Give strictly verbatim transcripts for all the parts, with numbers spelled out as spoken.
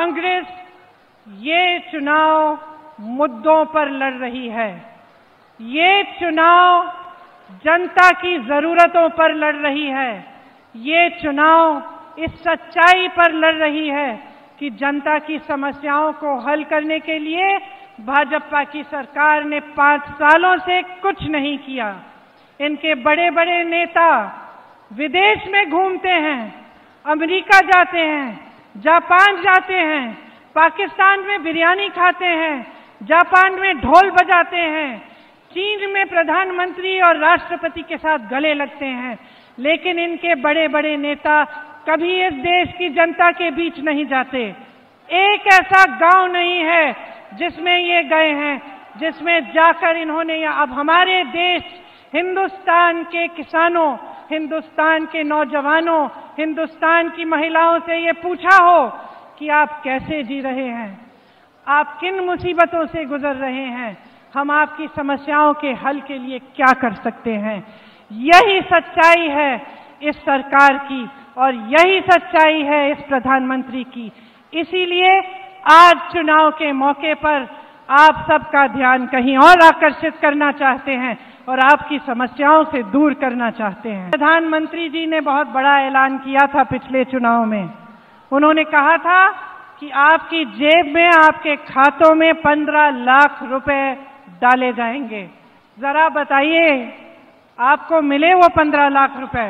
कांग्रेस ये चुनाव मुद्दों पर लड़ रही है। ये चुनाव जनता की जरूरतों पर लड़ रही है। ये चुनाव इस सच्चाई पर लड़ रही है कि जनता की समस्याओं को हल करने के लिए भाजपा की सरकार ने पांच सालों से कुछ नहीं किया। इनके बड़े बड़े नेता विदेश में घूमते हैं, अमेरिका जाते हैं, जापान जाते हैं, पाकिस्तान में बिरयानी खाते हैं, जापान में ढोल बजाते हैं, चीन में प्रधानमंत्री और राष्ट्रपति के साथ गले लगते हैं, लेकिन इनके बड़े बड़े नेता कभी इस देश की जनता के बीच नहीं जाते। एक ऐसा गांव नहीं है जिसमें ये गए हैं, जिसमें जाकर इन्होंने या अब हमारे देश हिंदुस्तान के किसानों, हिंदुस्तान के नौजवानों, हिंदुस्तान की महिलाओं से ये पूछा हो कि आप कैसे जी रहे हैं, आप किन मुसीबतों से गुजर रहे हैं, हम आपकी समस्याओं के हल के लिए क्या कर सकते हैं। यही सच्चाई है इस सरकार की और यही सच्चाई है इस प्रधानमंत्री की। इसीलिए आज चुनाव के मौके पर आप सबका ध्यान कहीं और आकर्षित करना चाहते हैं और आपकी समस्याओं से दूर करना चाहते हैं। प्रधानमंत्री जी ने बहुत बड़ा ऐलान किया था पिछले चुनाव में। उन्होंने कहा था कि आपकी जेब में, आपके खातों में पंद्रह लाख रुपए डाले जाएंगे। जरा बताइए, आपको मिले वो पंद्रह लाख रुपए?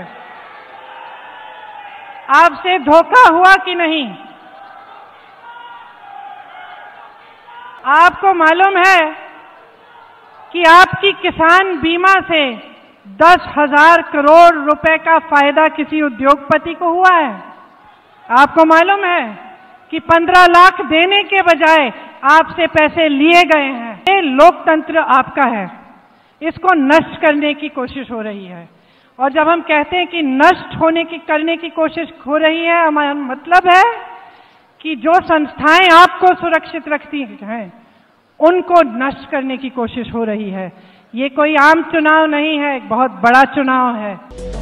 आपसे धोखा हुआ कि नहीं? आपको मालूम है कि आपकी किसान बीमा से दस हजार करोड़ रुपए का फायदा किसी उद्योगपति को हुआ है? आपको मालूम है कि पंद्रह लाख देने के बजाय आपसे पैसे लिए गए हैं। ये लोकतंत्र आपका है, इसको नष्ट करने की कोशिश हो रही है। और जब हम कहते हैं कि नष्ट होने की करने की कोशिश हो रही है, हमारा मतलब है कि जो संस्थाएं आपको सुरक्षित रखती हैं उनको नष्ट करने की कोशिश हो रही है। ये कोई आम चुनाव नहीं है, एक बहुत बड़ा चुनाव है।